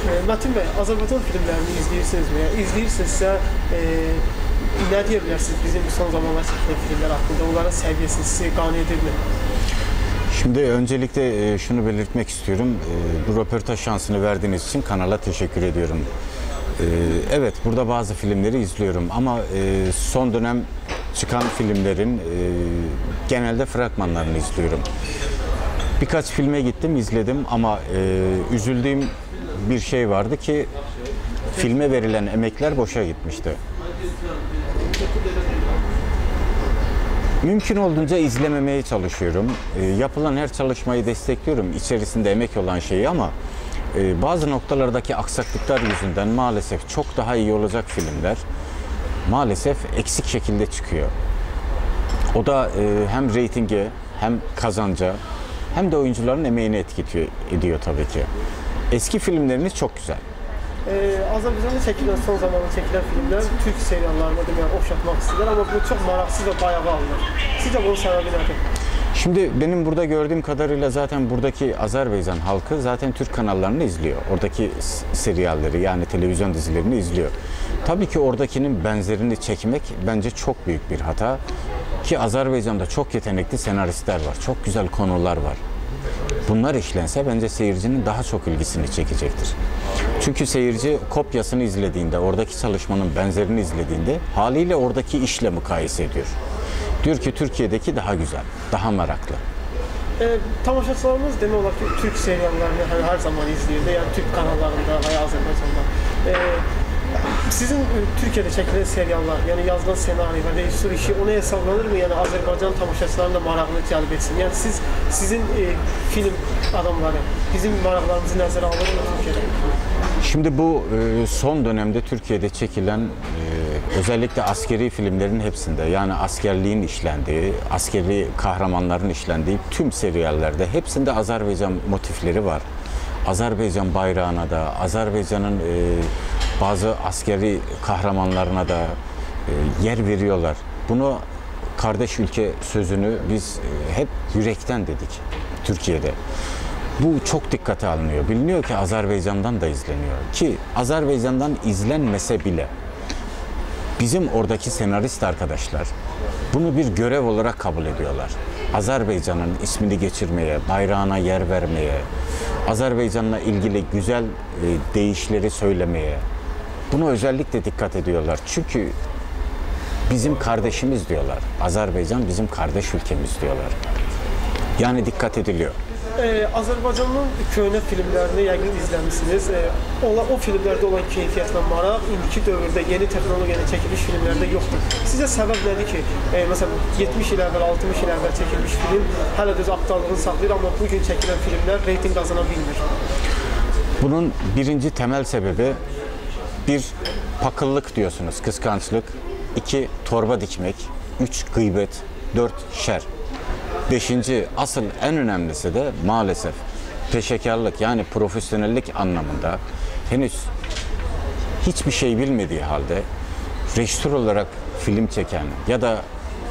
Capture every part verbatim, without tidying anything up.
Metin Bey, Azərbaycan filmlərini izləyirsinizmi? İzləyirsinizsə, e, nə deyə bilərsiniz bizim son zamanlar çəkilən filmlər haqqında? Onların səviyyəsi sizi qane edirmi? Şimdi öncelikle şunu belirtmek istiyorum. Bu röportaj şansını verdiğiniz için kanala teşekkür ediyorum. Evet, burada bazı filmleri izliyorum ama son dönem çıkan filmlerin genelde fragmanlarını izliyorum. Birkaç filme gittim, izledim ama üzüldüğüm bir şey vardı ki filme verilen emekler boşa gitmişti. Mümkün olduğunca izlememeye çalışıyorum. E, yapılan her çalışmayı destekliyorum, içerisinde emek olan şeyi ama e, bazı noktalardaki aksaklıklar yüzünden maalesef çok daha iyi olacak filmler maalesef eksik şekilde çıkıyor. O da e, hem reytinge, hem kazanca, hem de oyuncuların emeğini etkiliyor ediyor tabii ki. Eski filmleriniz çok güzel. Ee, Azərbaycanda çəkilən, son zamanlarda çəkilən filmlər Türk seriallarına deməli oxşatmaq istəyirlər, amma bu çox maraqsız və bayağı alınır. Sizcə bunun səbəbi nədir? Şimdi benim burada gördüğüm kadarıyla zaten buradaki Azerbaycan halkı zaten Türk kanallarını izliyor. Oradaki serialleri yani televizyon dizilerini izliyor. Tabii ki oradakinin benzerini çekmek bence çok büyük bir hata. Ki Azerbaycan'da çok yetenekli senaristler var, çok güzel konular var. Bunlar işlense bence seyircinin daha çok ilgisini çekecektir. Çünkü seyirci kopyasını izlediğinde, oradaki çalışmanın benzerini izlediğinde haliyle oradaki işle mukayese ediyor. Diyor ki Türkiye'deki daha güzel, daha meraklı. E, tamaşaçılarımız demək olar ki, Türk seriallarını hani her zaman izləyirdi, yəni Türk kanallarında veya Azərbaycanda. E, sizin Türkiye'de çəkilən seriallar, yəni yazılan senari və rejissor işi ona hesablanırmı? Yəni Azərbaycan tamaşaçılarının da marağını cəlb etsin. Yəni siz, sizin e, film adamları bizim maraqlarımızı nəzərə alırmı Türkiye'de? Şimdi bu e, son dönemde Türkiye'de çekilen e, özellikle askeri filmlerin hepsinde yani askerliğin işlendiği, askeri kahramanların işlendiği tüm seriyallerde hepsinde Azerbaycan motifleri var. Azerbaycan bayrağına da, Azerbaycan'ın e, bazı askeri kahramanlarına da e, yer veriyorlar. Bunu kardeş ülke sözünü biz e, hep yürekten dedik Türkiye'de. Bu çok dikkate alınıyor. Biliniyor ki Azerbaycan'dan da izleniyor. Ki Azerbaycan'dan izlenmese bile bizim oradaki senarist arkadaşlar bunu bir görev olarak kabul ediyorlar. Azerbaycan'ın ismini geçirmeye, bayrağına yer vermeye, Azerbaycan'la ilgili güzel e, deyişleri söylemeye buna özellikle dikkat ediyorlar. Çünkü bizim kardeşimiz diyorlar. Azerbaycan bizim kardeş ülkemiz diyorlar. Yani dikkat ediliyor. Ee, Azərbaycanın köhnə filmlərini yəqin izləmişsiniz. Ee, o, o filmlərdə olan keyfiyyət və maraq indiki dövrdə yeni texnologiya ilə çəkilmiş filmlərdə yoxdur. Sizə səbəb nədir ki, e, məsələn yetmiş il əvvəl, altmış il əvvəl çəkilmiş film hələ də öz aktuallığını saxlayır, amma bugün çəkilən filmlər reyting qazana bilmir? Bunun birinci temel sebebi bir pakıllık diyorsunuz, kıskançlık, iki torba dikmek, üç gıybet, dört şer. Beşinci, asıl en önemlisi de maalesef peşekarlık yani profesyonellik anlamında henüz hiçbir şey bilmediği halde rejisör olarak film çeken ya da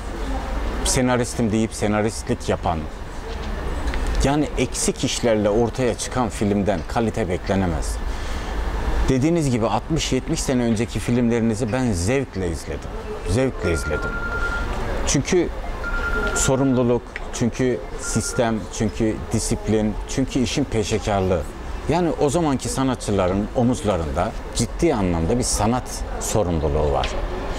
senaristim deyip senaristlik yapan yani eksik işlerle ortaya çıkan filmden kalite beklenemez. Dediğiniz gibi altmış yetmiş sene önceki filmlerinizi ben zevkle izledim. Zevkle izledim. Çünkü sorumluluk, çünkü sistem, çünkü disiplin, çünkü işin peşekarlığı. Yani o zamanki sanatçıların omuzlarında ciddi anlamda bir sanat sorumluluğu var.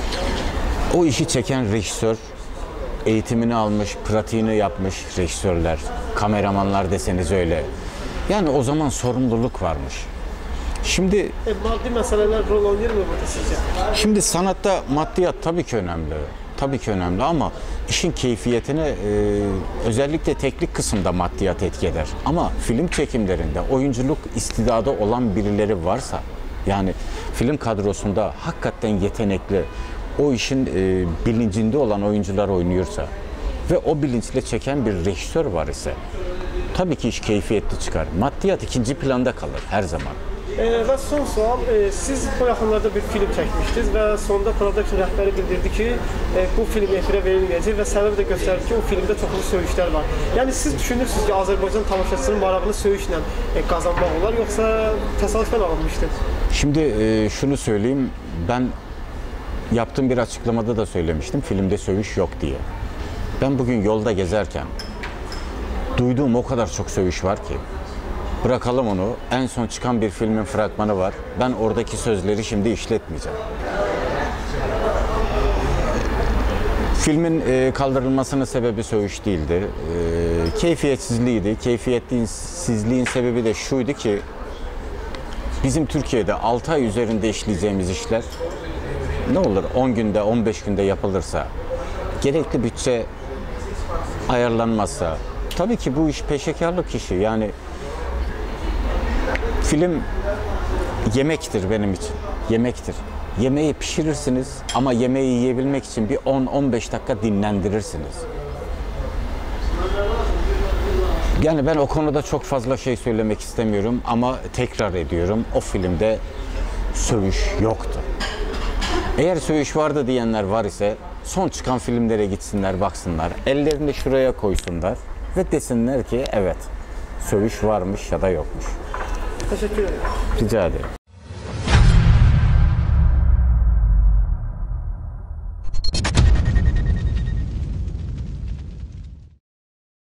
O işi çeken rejisör, eğitimini almış, pratiğini yapmış rejisörler, kameramanlar deseniz öyle. Yani o zaman sorumluluk varmış. Şimdi e, maddi meseleler rol oynuyor mu burada sizce? Şimdi sanatta maddiyat tabii ki önemli. Tabii ki önemli ama işin keyfiyetine e, özellikle teknik kısımda maddiyat etki eder. Ama film çekimlerinde oyunculuk istidadı olan birileri varsa yani film kadrosunda hakikaten yetenekli o işin e, bilincinde olan oyuncular oynuyorsa ve o bilinçle çeken bir rejisör var ise tabii ki iş keyfiyetli çıkar. Maddiyat ikinci planda kalır her zaman. E, ve son sual, e, siz bu yaxınlarda bir film çəkmişdiniz və sonunda production rəhbəri bildirdi ki, e, bu film efirə verilməyəcək və səbəb də göstərdi ki, o filmdə çoxlu söyüşlər var. Yəni siz düşünürsünüz ki, Azərbaycan tamaşaçısının marağını söyüşlə e, qazanmaq olar, yoxsa təsadüfən alınmışdı? Şimdi e, şunu söyleyeyim, ben yaptığım bir açıklamada da söylemiştim, filmde sövüş yok diye. Ben bugün yolda gezerken duyduğum o kadar çok sövüş var ki, bırakalım onu, en son çıkan bir filmin fragmanı var, ben oradaki sözleri şimdi işletmeyeceğim. Filmin e, kaldırılmasının sebebi sövüş değildi, e, keyfiyetsizliğiydi. Keyfiyetsizliğin sebebi de şuydu ki, bizim Türkiye'de altı ay üzerinde işleyeceğimiz işler ne olur on günde, on beş günde yapılırsa, gerekli bütçe ayarlanmazsa, tabii ki bu iş peşekarlık işi. Yani film yemektir benim için, yemektir. Yemeği pişirirsiniz ama yemeği yiyebilmek için bir on on beş dakika dinlendirirsiniz. Yani ben o konuda çok fazla şey söylemek istemiyorum ama tekrar ediyorum, o filmde sövüş yoktu. Eğer sövüş vardı diyenler var ise son çıkan filmlere gitsinler, baksınlar, ellerini şuraya koysunlar ve desinler ki evet, sövüş varmış ya da yokmuş. Teşekkür ederim. Rica ederim.